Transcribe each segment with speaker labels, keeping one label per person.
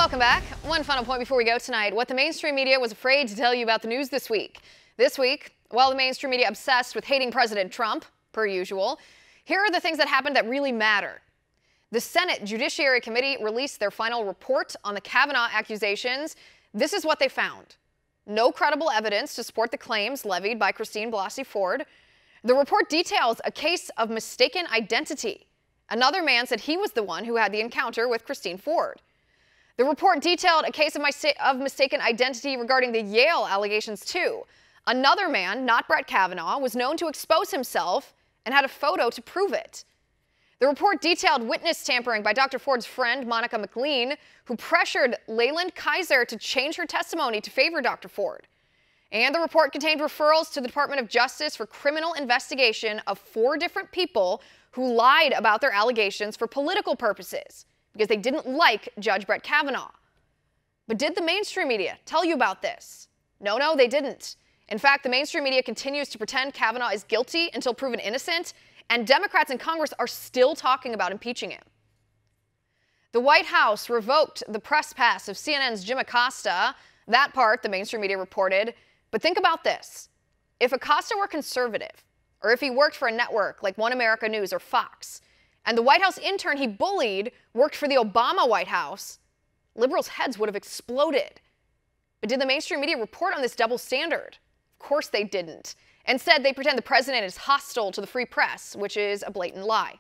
Speaker 1: Welcome back. One final point before we go tonight. What the mainstream media was afraid to tell you about the news this week. This week, while the mainstream media obsessed with hating President Trump, per usual, here are the things that happened that really matter. The Senate Judiciary Committee released their final report on the Kavanaugh accusations. This is what they found. No credible evidence to support the claims levied by Christine Blasey Ford. The report details a case of mistaken identity. Another man said he was the one who had the encounter with Christine Ford. The report detailed a case of mistaken identity regarding the Yale allegations, too. Another man, not Brett Kavanaugh, was known to expose himself and had a photo to prove it. The report detailed witness tampering by Dr. Ford's friend, Monica McLean, who pressured Leyland Kaiser to change her testimony to favor Dr. Ford. And the report contained referrals to the Department of Justice for criminal investigation of 4 different people who lied about their allegations for political purposes, because they didn't like Judge Brett Kavanaugh. But did the mainstream media tell you about this? No, they didn't. In fact, the mainstream media continues to pretend Kavanaugh is guilty until proven innocent, and Democrats in Congress are still talking about impeaching him. The White House revoked the press pass of CNN's Jim Acosta. That part, the mainstream media reported. But think about this. If Acosta were conservative, or if he worked for a network like One America News or Fox, and the White House intern he bullied worked for the Obama White House, liberals' heads would have exploded. But did the mainstream media report on this double standard? Of course they didn't. Instead, they pretend the president is hostile to the free press, which is a blatant lie.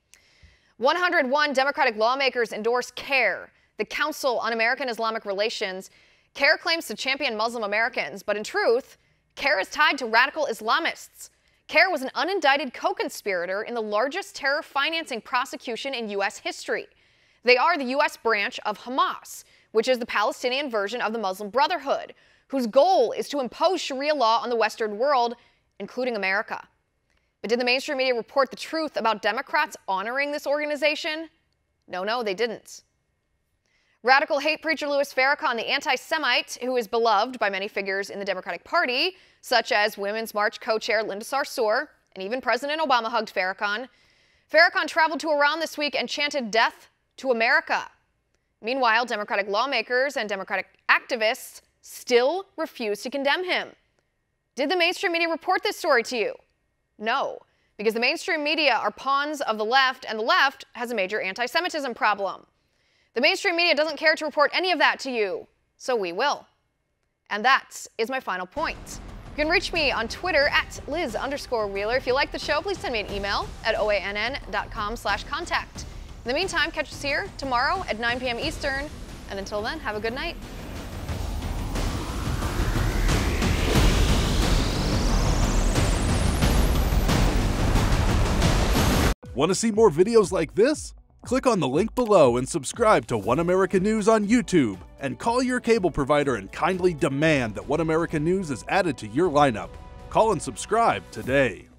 Speaker 1: 101 Democratic lawmakers endorsed CAIR, the Council on American Islamic Relations. CAIR claims to champion Muslim Americans, but in truth, CAIR is tied to radical Islamists. CAIR was an unindicted co-conspirator in the largest terror financing prosecution in U.S. history. They are the U.S. branch of Hamas, which is the Palestinian version of the Muslim Brotherhood, whose goal is to impose Sharia law on the Western world, including America. But did the mainstream media report the truth about Democrats honoring this organization? No, they didn't. Radical hate preacher Louis Farrakhan, the anti-Semite, who is beloved by many figures in the Democratic Party, such as Women's March co-chair Linda Sarsour, and even President Obama hugged Farrakhan. Farrakhan traveled to Iran this week and chanted "Death to America." Meanwhile, Democratic lawmakers and Democratic activists still refuse to condemn him. Did the mainstream media report this story to you? No, because the mainstream media are pawns of the left, and the left has a major anti-Semitism problem. The mainstream media doesn't care to report any of that to you, so we will. And that is my final point. You can reach me on Twitter at Liz_Wheeler. If you like the show, please send me an email at oann.com/contact. In the meantime, catch us here tomorrow at 9 p.m. Eastern. And until then, have a good night.
Speaker 2: Want to see more videos like this? Click on the link below and subscribe to One America News on YouTube, and call your cable provider and kindly demand that One America News is added to your lineup. Call and subscribe today.